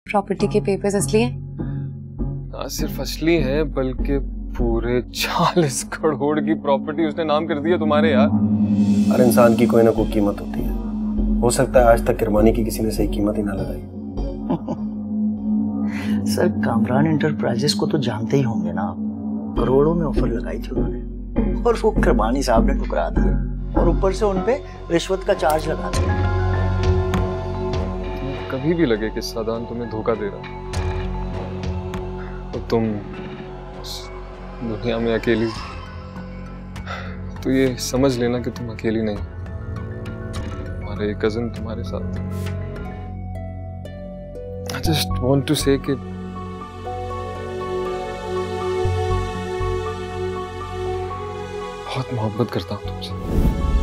Property के papers असली हैं? ना सिर्फ असली हैं बल्कि पूरे 40 करोड़ की प्रॉपर्टी उसने नाम कर दी है तुम्हारे यार। हर इंसान की कोई ना कोई कीमत होती है। हो सकता है आज तक किरमानी की किसी ने सही कीमत ही ना लगाई। सर कामरान एंटरप्राइजेस को तो जानते ही होंगे ना, करोड़ों में ऑफर लगाई थी उन्होंने और वो किरमानी साहब ने ठुकरा दिए और ऊपर से उनपे रिश्वत का चार्ज लगा दिया। कभी भी लगे कि सदान तुम्हें धोखा दे रहा तो तुम दुनिया में अकेली, तो ये समझ लेना कि तुम अकेली नहीं, तुम्हारे कजिन तुम्हारे साथ। I just want to say कि बहुत मोहब्बत करता हूँ तुमसे।